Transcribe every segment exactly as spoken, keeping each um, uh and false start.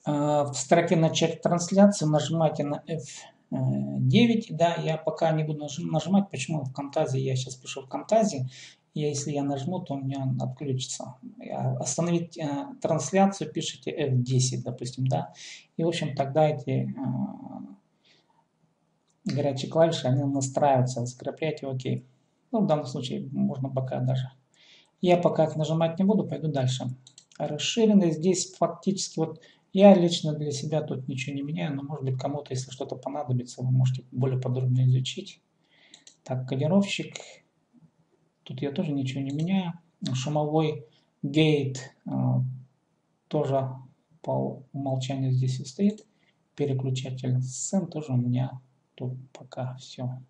В строке «Начать трансляцию» нажимайте на эф девять. Да, я пока не буду нажимать. Почему? В Camtasia, я сейчас пишу в Camtasia. И если я нажму, то у меня он отключится. Остановить э, трансляцию пишите эф десять, допустим, да. И, в общем, тогда эти э, горячие клавиши, они настраиваются. Закрепляйте ОК. Ну, в данном случае можно пока даже. Я пока их нажимать не буду, пойду дальше. Расширенный здесь фактически вот я лично для себя тут ничего не меняю, но может быть кому-то, если что-то понадобится, вы можете более подробно изучить. Так, кодировщик. Тут я тоже ничего не меняю. Шумовой гейт э, тоже по умолчанию здесь и стоит. Переключатель сцен тоже у меня тут пока все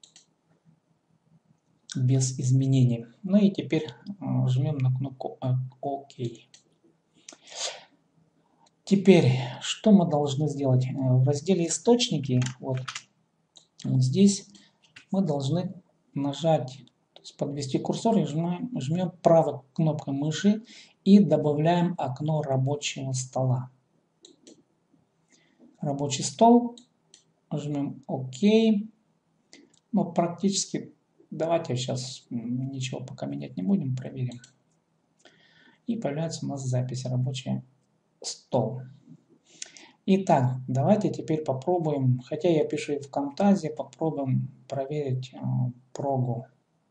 без изменений. Ну и теперь э, жмем на кнопку ОК. Теперь, что мы должны сделать? В разделе «Источники», вот, вот здесь мы должны нажать, то есть подвести курсор и жмем, жмем правой кнопкой мыши и добавляем окно рабочего стола. Рабочий стол, жмем ОК. Ну, практически, давайте сейчас ничего пока менять не будем, проверим. И появляется у нас запись «Рабочий стол». Итак, давайте теперь попробуем, хотя я пишу и в Camtasia, попробуем проверить э, прогу.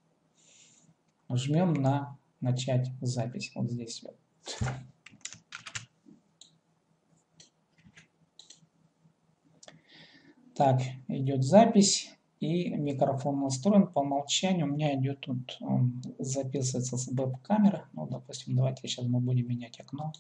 Жмем на «Начать запись». Вот здесь вот. Так, идет запись, и микрофон настроен. По умолчанию у меня идет тут, он записывается с веб-камеры. Ну, допустим, давайте сейчас мы будем менять окно.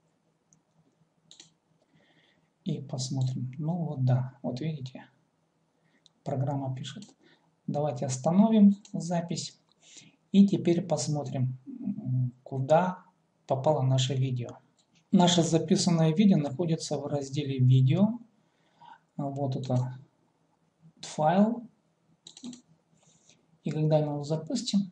И посмотрим. Ну вот да, вот видите, программа пишет. Давайте остановим запись. И теперь посмотрим, куда попало наше видео. Наше записанное видео находится в разделе «Видео». Вот это файл. И когда мы его запустим,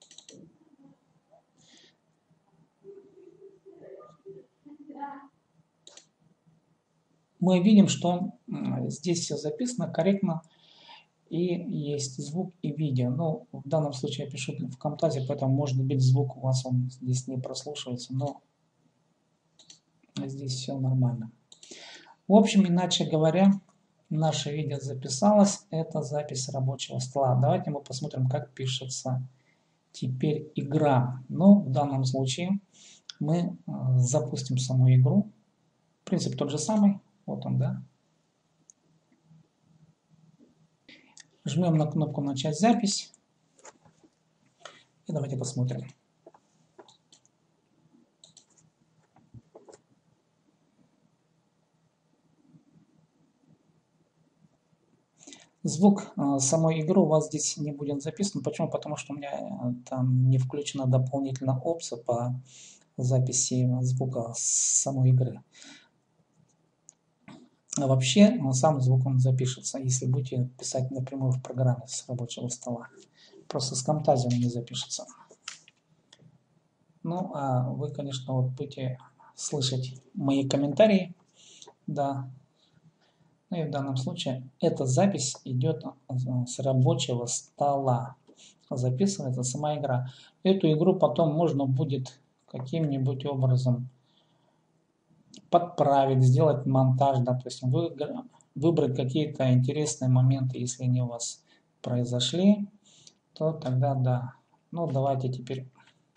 мы видим, что здесь все записано корректно. И есть звук и видео. Ну, в данном случае я пишу в Camtasia, поэтому может быть звук у вас он здесь не прослушивается, но здесь все нормально. В общем, иначе говоря, наше видео записалось. Это запись рабочего стола. Давайте мы посмотрим, как пишется теперь игра. Ну, в данном случае мы запустим саму игру. Принцип тот же самый. Вот он, да. Жмем на кнопку «Начать запись». И давайте посмотрим. Звук э, самой игры у вас здесь не будет записан. Почему? Потому что у меня э, там не включена дополнительная опция по записи звука самой игры. А вообще, сам звук он запишется, если будете писать напрямую в программе с рабочего стола. Просто с Camtasia он не запишется. Ну, а вы, конечно, вот будете слышать мои комментарии. Да. Ну и в данном случае эта запись идет с рабочего стола. Записывается сама игра. Эту игру потом можно будет каким-нибудь образом подправить, сделать монтаж, допустим, вы, выбрать какие-то интересные моменты, если они у вас произошли, то тогда да. Ну, давайте теперь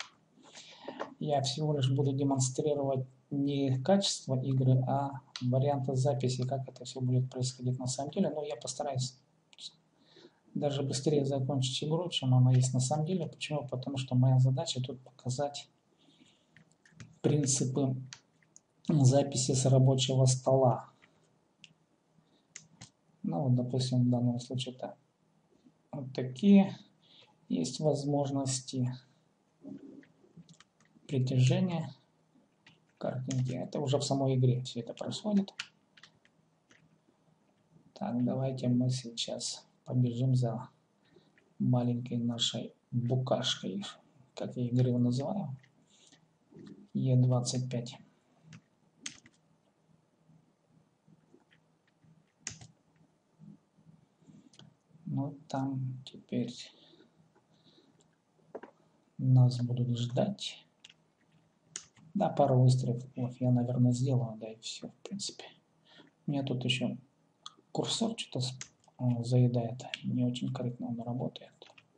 я всего лишь буду демонстрировать не качество игры, а варианты записи, как это все будет происходить на самом деле. Но я постараюсь даже быстрее закончить игру, чем она есть на самом деле. Почему? Потому что моя задача тут показать принципы записи с рабочего стола. Ну, вот, допустим, в данном случае это вот такие есть возможности притяжения картинки. Это уже в самой игре все это происходит. Так, давайте мы сейчас побежим за маленькой нашей букашкой, как я игру называю, Е двадцать пять. Вот там теперь нас будут ждать. Да, пару выстрелов я, наверное, сделаю, да и все, в принципе. У меня тут еще курсор что-то заедает, не очень корректно он работает.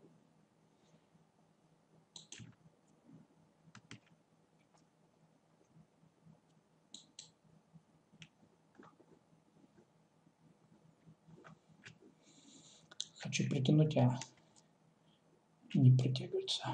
Хочу притянуть, а не притягивается.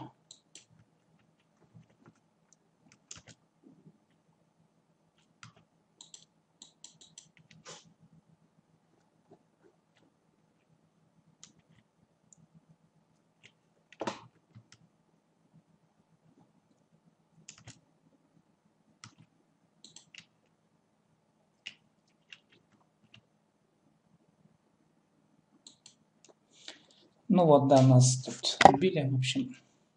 Ну вот, да, нас тут убили, в общем.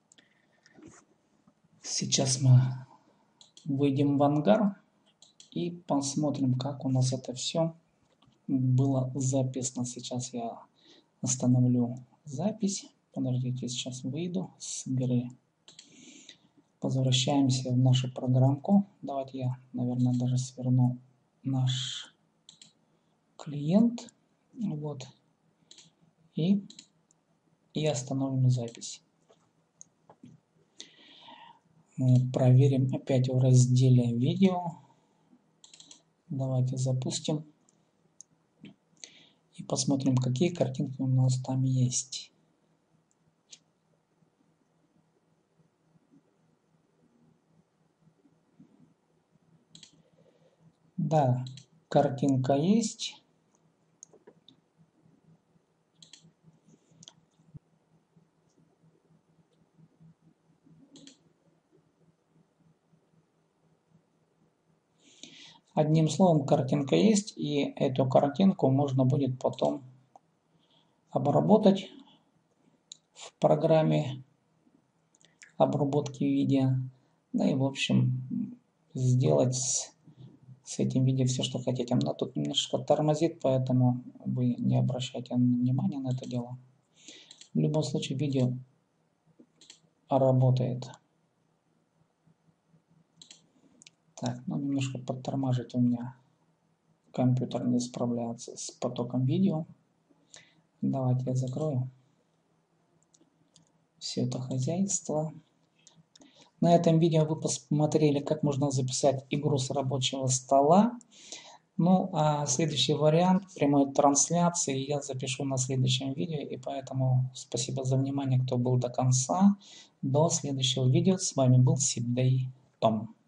Сейчас мы выйдем в ангар и посмотрим, как у нас это все было записано. Сейчас я остановлю запись. Подождите, сейчас выйду с игры. Возвращаемся в нашу программку. Давайте я, наверное, даже сверну наш клиент. Вот. И, и остановим запись. Мы проверим опять в разделе видео. Давайте запустим. И посмотрим, какие картинки у нас там есть. Да, картинка есть. Одним словом, картинка есть, и эту картинку можно будет потом обработать в программе обработки видео. Да и, в общем, сделать с, с этим видео все, что хотите. Она тут немножко тормозит, поэтому вы не обращайте внимания на это дело. В любом случае, видео работает. Так, ну немножко подтормаживает у меня. Компьютер не справляется с потоком видео. Давайте я закрою все это хозяйство. На этом видео вы посмотрели, как можно записать игру с рабочего стола. Ну, а следующий вариант прямой трансляции я запишу на следующем видео. И поэтому спасибо за внимание, кто был до конца. До следующего видео. С вами был Сиддей Том.